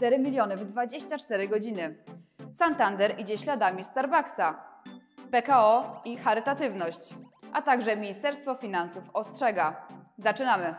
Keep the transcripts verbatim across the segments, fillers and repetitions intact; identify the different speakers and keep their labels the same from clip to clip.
Speaker 1: cztery miliony w dwadzieścia cztery godziny. Santander idzie śladami Starbucksa. P K O i charytatywność, a także Ministerstwo Finansów ostrzega. Zaczynamy!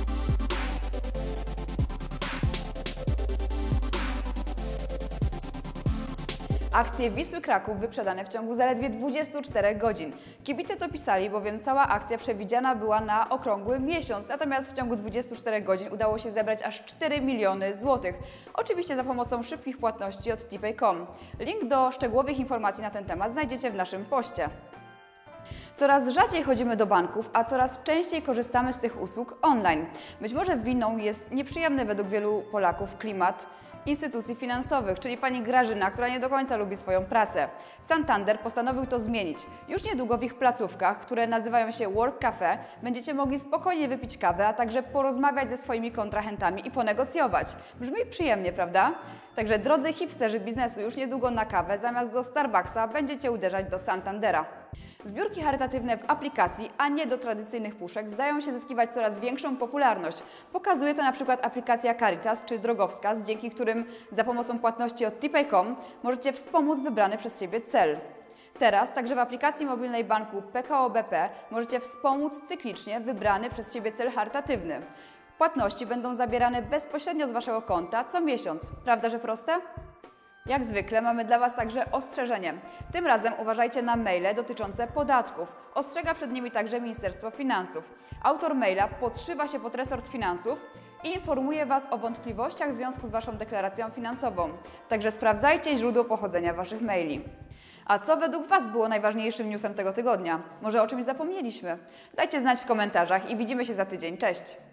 Speaker 1: Akcje Wisły Kraków wyprzedane w ciągu zaledwie dwudziestu czterech godzin. Kibice to pisali, bowiem cała akcja przewidziana była na okrągły miesiąc, natomiast w ciągu dwudziestu czterech godzin udało się zebrać aż cztery miliony złotych. Oczywiście za pomocą szybkich płatności od tipay kropka com. Link do szczegółowych informacji na ten temat znajdziecie w naszym poście. Coraz rzadziej chodzimy do banków, a coraz częściej korzystamy z tych usług online. Być może winą jest nieprzyjemny według wielu Polaków klimat instytucji finansowych, czyli pani Grażyna, która nie do końca lubi swoją pracę. Santander postanowił to zmienić. Już niedługo w ich placówkach, które nazywają się Work Cafe, będziecie mogli spokojnie wypić kawę, a także porozmawiać ze swoimi kontrahentami i ponegocjować. Brzmi przyjemnie, prawda? Także drodzy hipsterzy biznesu, już niedługo na kawę zamiast do Starbucksa będziecie uderzać do Santandera. Zbiórki charytatywne w aplikacji, a nie do tradycyjnych puszek, zdają się zyskiwać coraz większą popularność. Pokazuje to na przykład aplikacja Caritas czy Drogowskaz, dzięki którym za pomocą płatności od tipay kropka com możecie wspomóc wybrany przez siebie cel. Teraz także w aplikacji mobilnej banku P K O B P możecie wspomóc cyklicznie wybrany przez siebie cel charytatywny. Płatności będą zabierane bezpośrednio z Waszego konta co miesiąc. Prawda, że proste? Jak zwykle mamy dla Was także ostrzeżenie. Tym razem uważajcie na maile dotyczące podatków. Ostrzega przed nimi także Ministerstwo Finansów. Autor maila podszywa się pod resort finansów i informuje Was o wątpliwościach w związku z Waszą deklaracją finansową. Także sprawdzajcie źródło pochodzenia Waszych maili. A co według Was było najważniejszym newsem tego tygodnia? Może o czymś zapomnieliśmy? Dajcie znać w komentarzach i widzimy się za tydzień. Cześć!